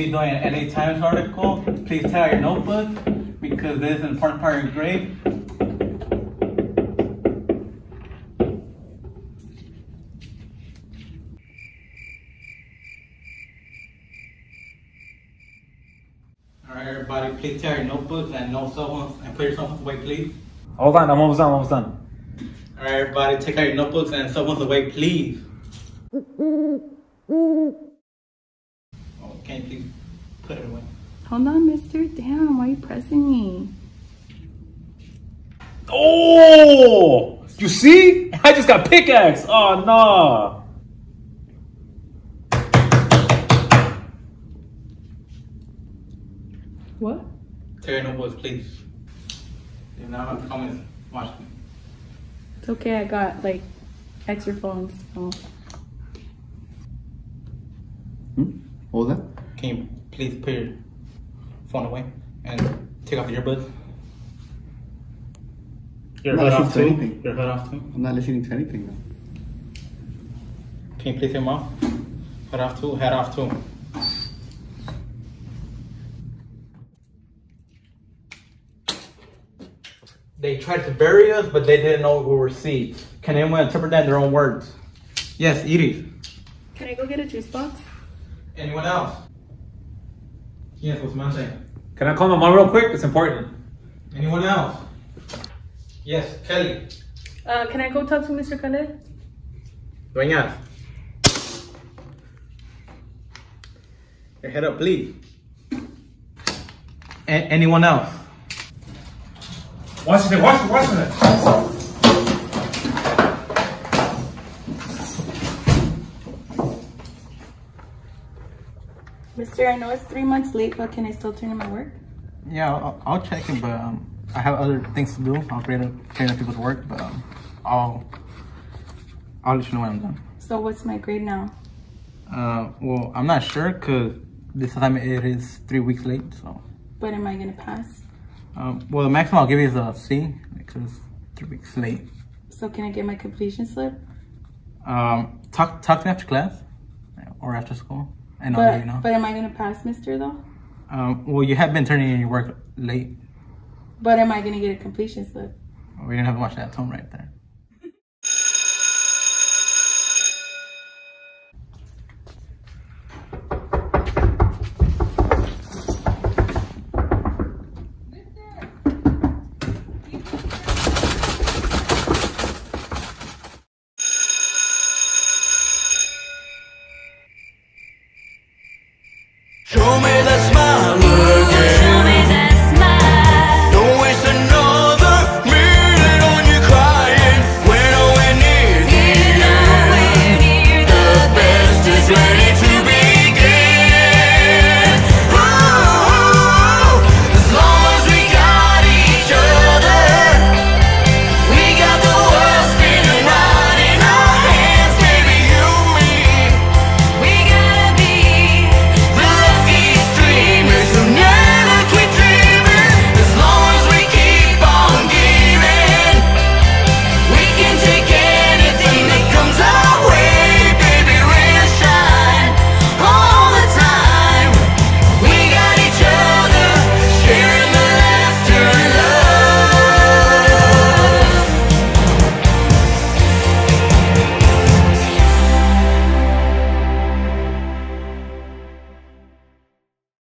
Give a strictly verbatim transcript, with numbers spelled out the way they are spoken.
see doing an L A Times article, please take out your notebook because this is an important part of your grade. Alright, everybody, please take out your notebooks and no cell phones and put your cell phones away, please. Hold on, I'm almost done, I'm almost done. Alright, everybody, take out your notebooks and cell phones away, please. Oh, can you please put it away? Hold on, mister. Damn, why are you pressing me? Oh! You see? I just got pickaxe. Oh, no. What? Take out your notebooks, please. If not, I'm coming. Watch me. It's okay, I got like extra phones. So. Hmm? What was that? Can you please put your phone away and take off your earbuds? Your I'm not hood listening off to too? anything. Your hood off too? I'm not listening to anything though. Can you please take them off? Head off too? Head off too. They tried to bury us, but they didn't know we were seeds. Can anyone interpret that in their own words? Yes, Edie. Can I go get a juice box? Anyone else? Yes, what's my saying? Can I call my mom real quick? It's important. Anyone else? Yes, Kelly. Uh, can I go talk to Mister Kahlo? Dueñas. Your head up, please. A anyone else? Watch it, watch it, watch it. Mister, I know it's three months late, but can I still turn in my work? Yeah, I'll, I'll check it, but um, I have other things to do. I'll train up, train up people's work, but um, I'll, I'll let you know when I'm done. So what's my grade now? Uh, well, I'm not sure because this time it is three weeks late, so. But am I gonna pass? Um, well, the maximum I'll give you is a C because it's three weeks late. So can I get my completion slip? Um, talk talk to me after class or after school, and I'll But, let you know. but am I gonna pass, Mister though? Um, well, you have been turning in your work late. But am I gonna get a completion slip? We didn't have much that tone right there. Show me the